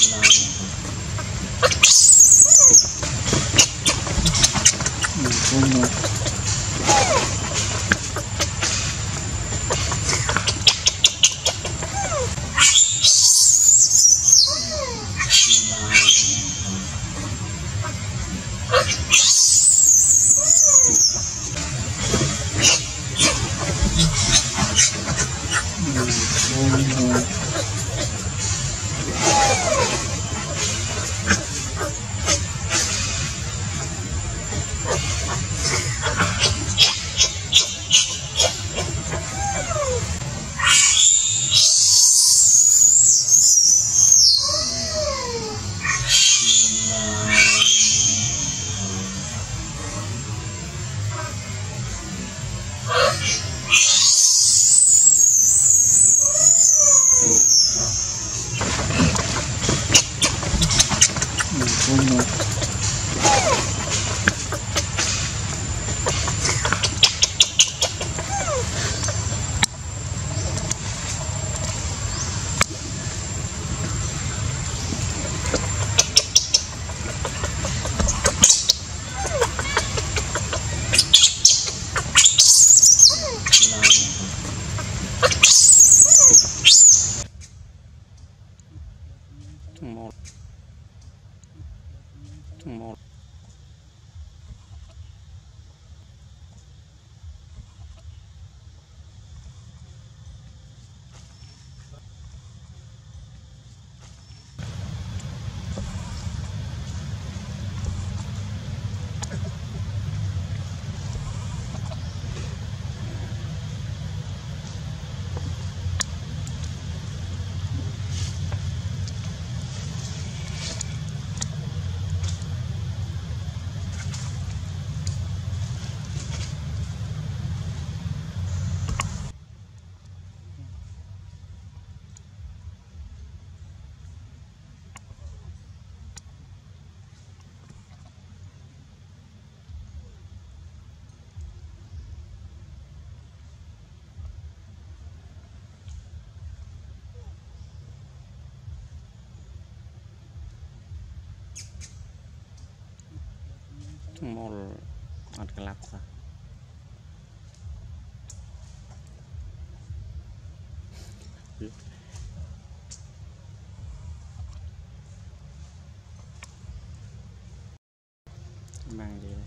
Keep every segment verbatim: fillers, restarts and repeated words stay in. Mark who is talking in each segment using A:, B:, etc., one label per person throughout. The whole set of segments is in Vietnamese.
A: một một một ăn cái lạp sao mang đi đây.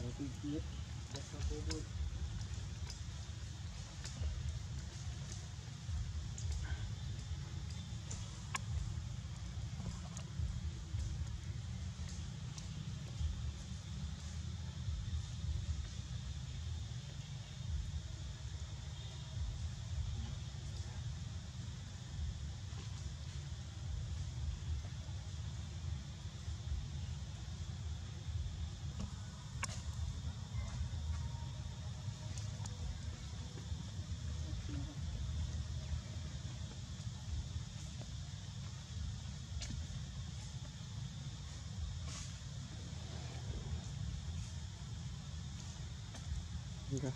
B: ตีเกียร์จะเข้าไปด้วย
A: ก็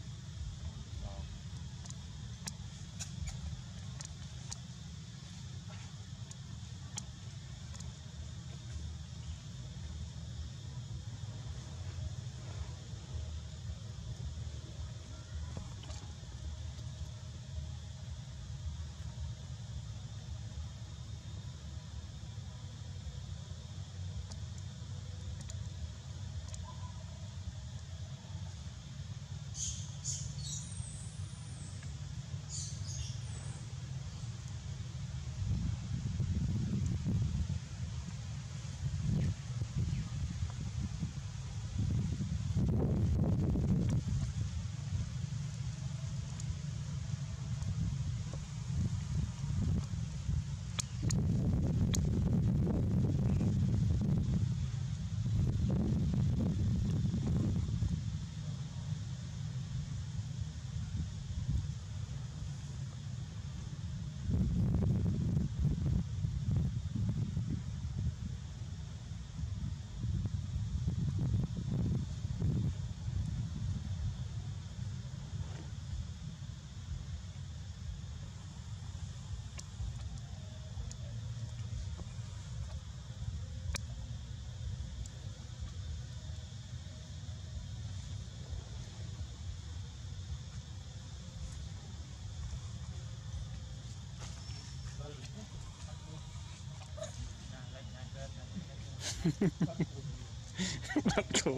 A: บัดกู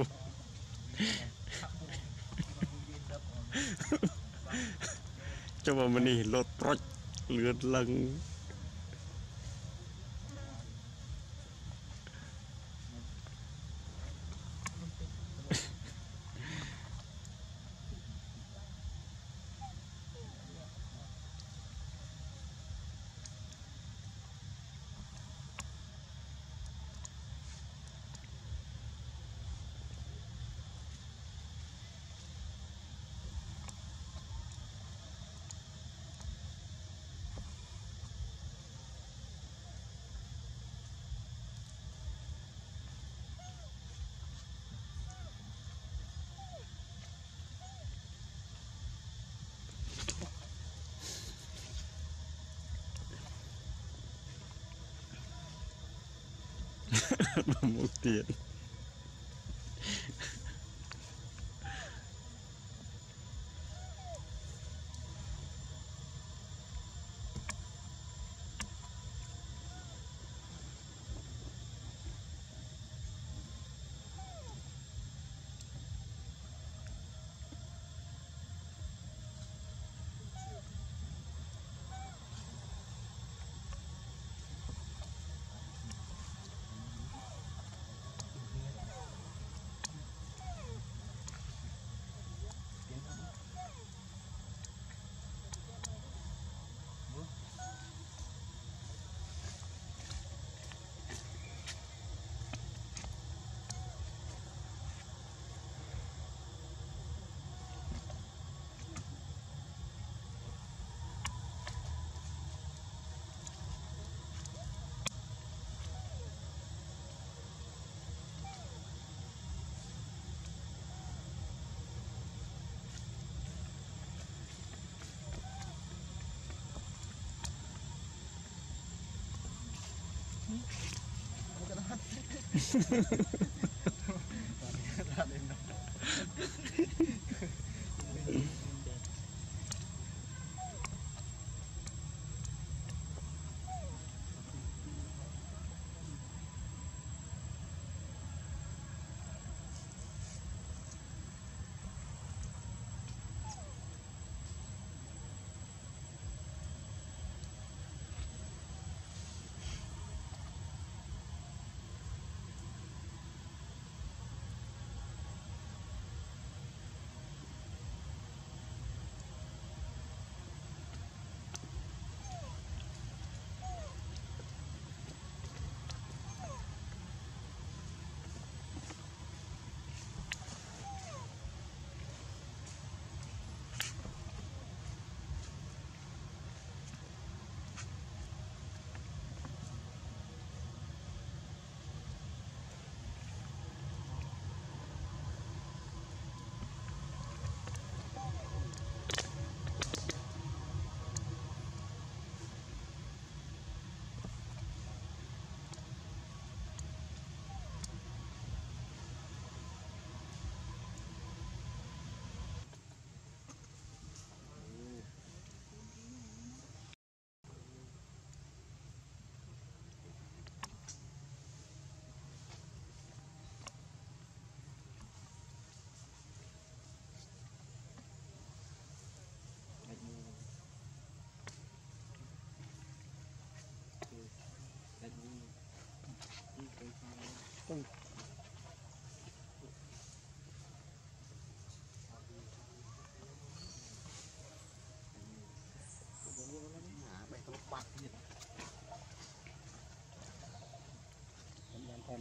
A: จะว่ามันนี่รถปรดเลือดลังมุกเตียน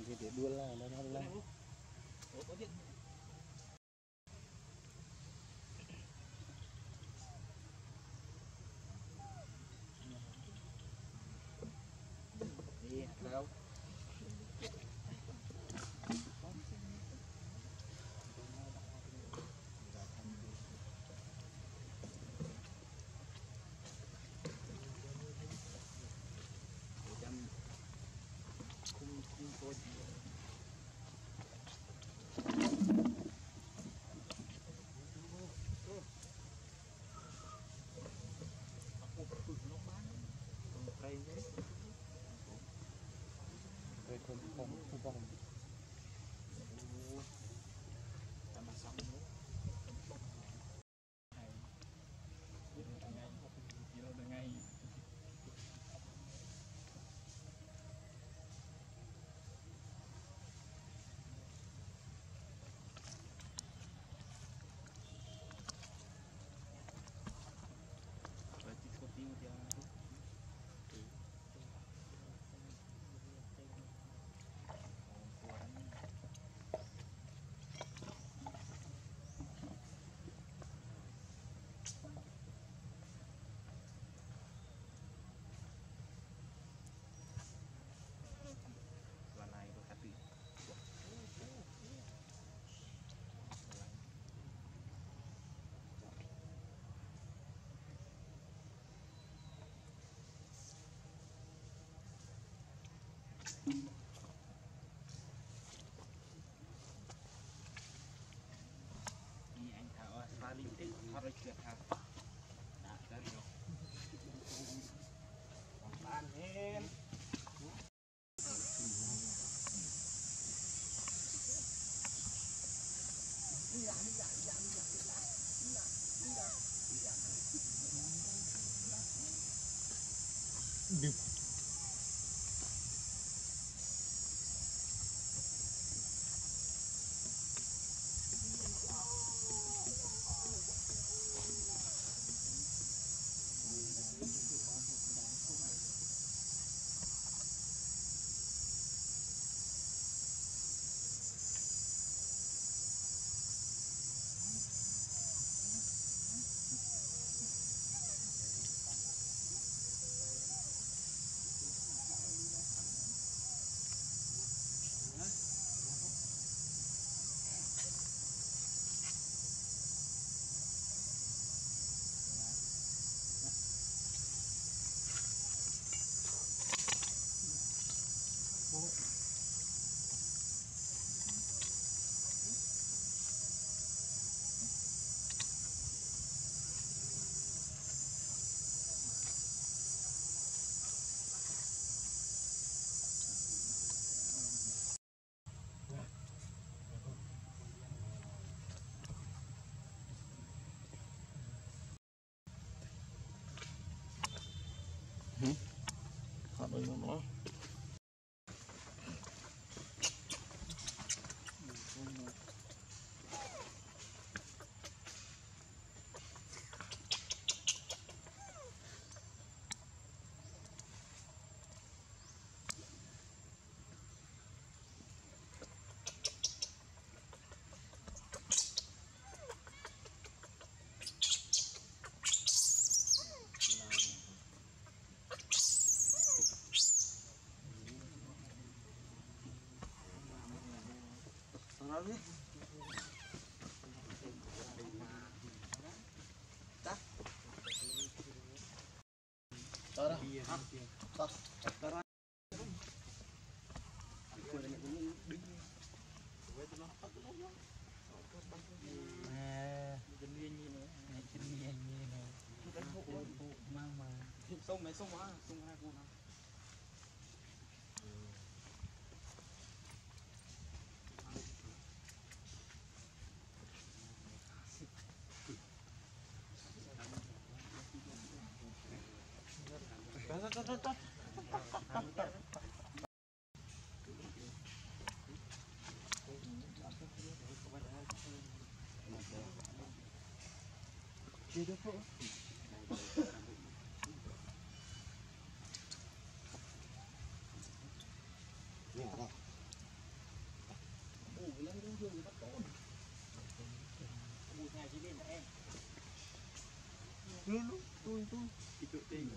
B: thì để đua là nó nó là đi đâu khung khung tôi cây đấy cây không không không không làm mà xong nữa ngay berarti kopi dia này tôi cắt đi đi anh thảo ơi pha linh tích thoát ra chuyện thảo đã rất nhiều bạn hết được
A: Hạt đây nó
B: nó đi tak tara tak tara đứng nè chân miên như này chân miên như này cái hộ mang mà sông này sông quá sông hai cô nào chưa được không? luôn luôn tôi tôi thì tự tin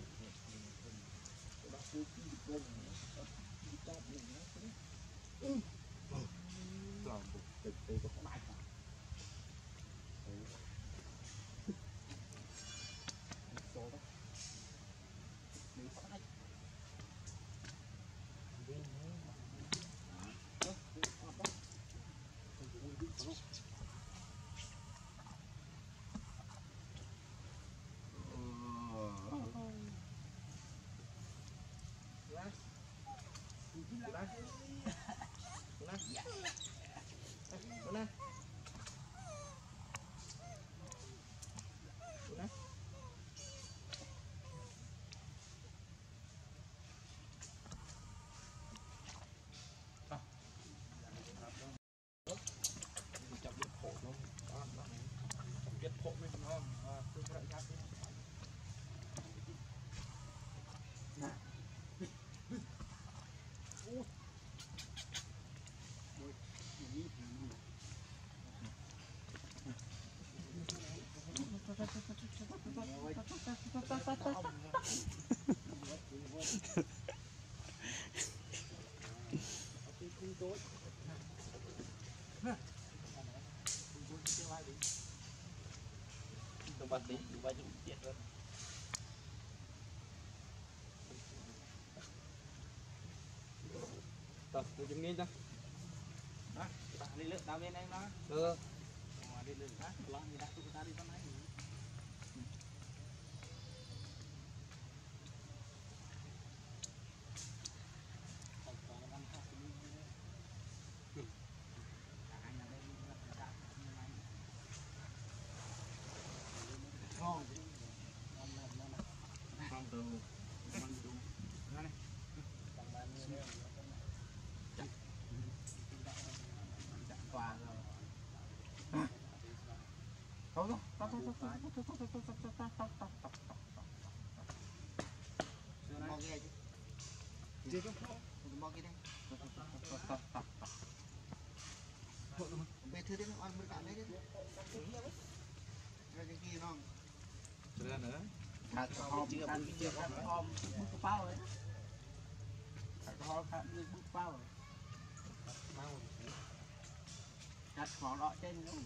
B: bật tí vài chục tiền rồi tập của chúng nghiên cho đó đi lượt tao bên em đó ừ đi lượt đó lo gì đã tụi ta đi con này Hạt hòm, hạt chưa hạt hòm, bút cái bao rồi. Hạt hòm, hạt bút bao rồi. Hạt hòm đọ trên luôn.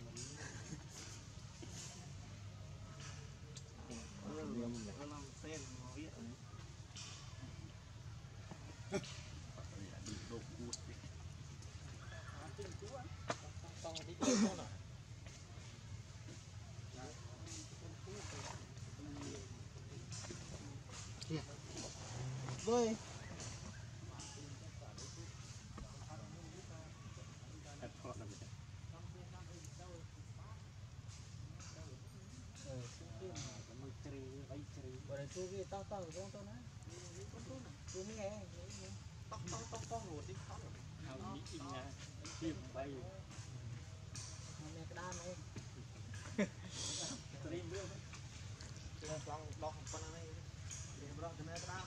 B: Rồi. Bởi tôi cái tao tao của tôi nói tôi mới nghe tóc tóc tóc tóc rồi đi tóc rồi hào đi nhà tìm bay mẹ cái đàn này tôi đi luôn tôi đang đọc con này để bro cho mẹ cái đàn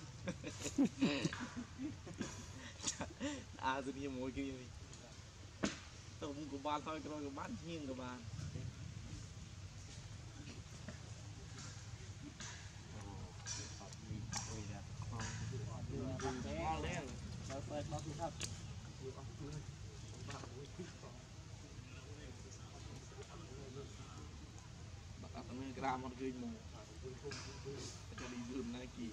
B: à tôi đi mua cái gì tôi cũng có bán thôi cái bán riêng các bạn ngon lên rồi phải bao nhiêu thấp bắt đầu mình gram một cái mù cho đi dùm này kì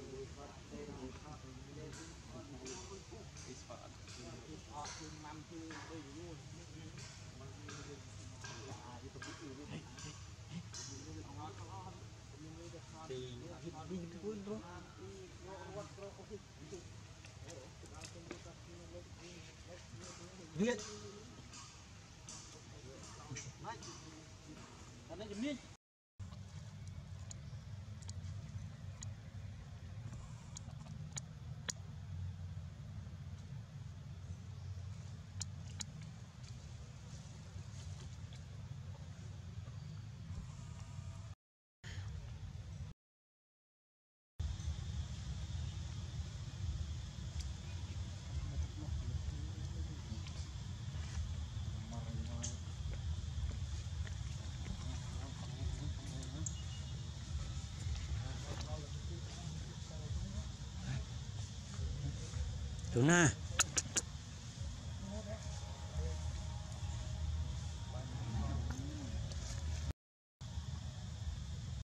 B: thì đi thôi thôi Việt anh ấy chấm đi
A: chỗ na